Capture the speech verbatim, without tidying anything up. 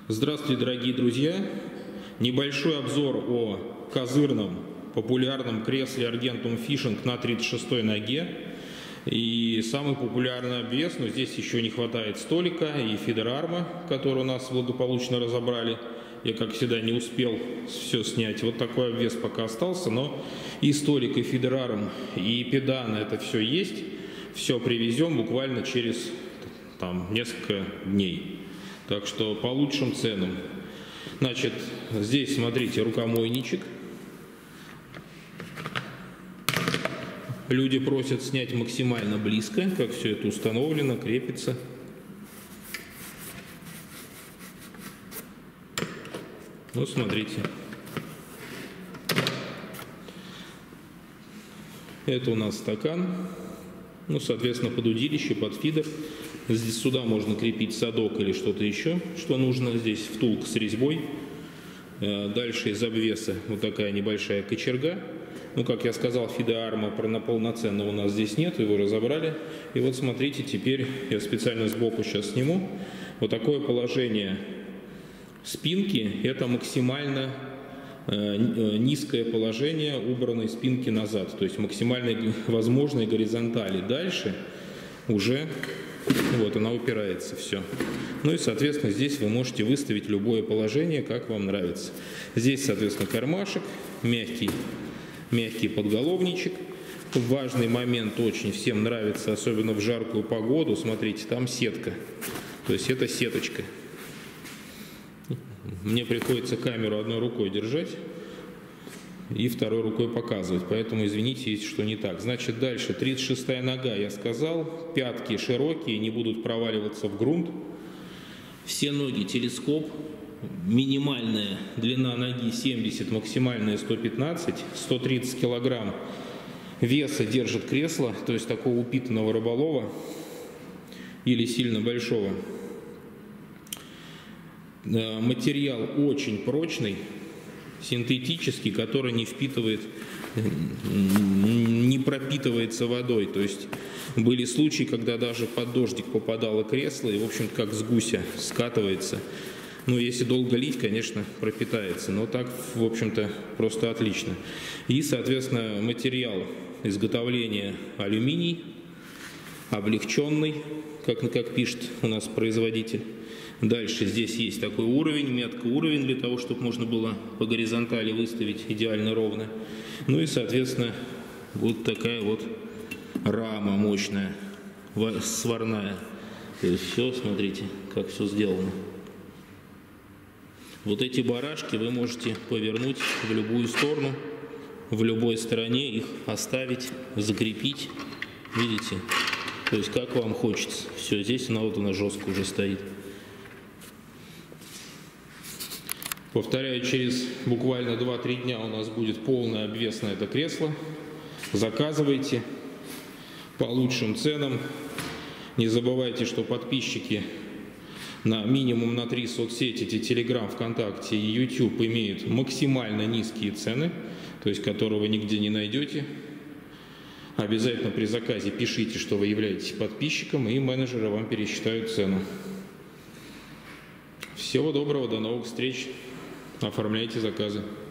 Здравствуйте, дорогие друзья! Небольшой обзор о козырном популярном кресле Argentum Fishing на тридцать шестой ноге. И самый популярный обвес, но здесь еще не хватает столика и фидерарма, который у нас благополучно разобрали. Я, как всегда, не успел все снять. Вот такой обвес пока остался, но и столик, и фидерарм, и педан, это все есть. Все привезем буквально через там, несколько дней. Так что по лучшим ценам. Значит, здесь, смотрите, рукомойничек. Люди просят снять максимально близко, как все это установлено, крепится. Ну, смотрите. Это у нас стакан. Ну, соответственно, под удилище, под фидер. Здесь сюда можно крепить садок или что-то еще, что нужно. Здесь втулка с резьбой. Дальше из обвеса вот такая небольшая кочерга. Ну, как я сказал, фидерарма полноценного у нас здесь нет, его разобрали. И вот смотрите, теперь я специально сбоку сейчас сниму. Вот такое положение спинки, это максимально низкое положение убранной спинки назад, то есть максимально возможной горизонтали. Дальше уже вот она упирается, все. Ну и, соответственно, здесь вы можете выставить любое положение, как вам нравится. Здесь, соответственно, кармашек, мягкий, мягкий подголовничек. Важный момент, очень всем нравится, особенно в жаркую погоду. Смотрите, там сетка, то есть это сеточка. Мне приходится камеру одной рукой держать и второй рукой показывать, поэтому извините, если что не так. Значит, дальше тридцать шестая нога, я сказал, пятки широкие, не будут проваливаться в грунт. Все ноги телескоп, минимальная длина ноги семьдесят, максимальная сто пятнадцать, сто тридцать килограмм веса держит кресло, то есть такого упитанного рыболова или сильно большого. Материал очень прочный, синтетический, который не впитывает, не пропитывается водой. То есть были случаи, когда даже под дождик попадало кресло и, в общем-то, как с гуся скатывается. Ну, если долго лить, конечно, пропитается, но так, в общем-то, просто отлично. И, соответственно, материал изготовления алюминий, облегченный, как, как пишет у нас производитель. Дальше здесь есть такой уровень, метка уровень, для того, чтобы можно было по горизонтали выставить идеально ровно. Ну и, соответственно, вот такая вот рама мощная, сварная. То есть все, смотрите, как все сделано. Вот эти барашки вы можете повернуть в любую сторону, в любой стороне их оставить, закрепить. Видите? То есть как вам хочется. Все, здесь она вот она жестко уже стоит. Повторяю, через буквально два-три дня у нас будет полный обвес на это кресло. Заказывайте по лучшим ценам. Не забывайте, что подписчики на минимум на три соцсети, Telegram, ВКонтакте и YouTube, имеют максимально низкие цены, то есть которые вы нигде не найдете. Обязательно при заказе пишите, что вы являетесь подписчиком, и менеджеры вам пересчитают цену. Всего доброго, до новых встреч. Оформляйте заказы.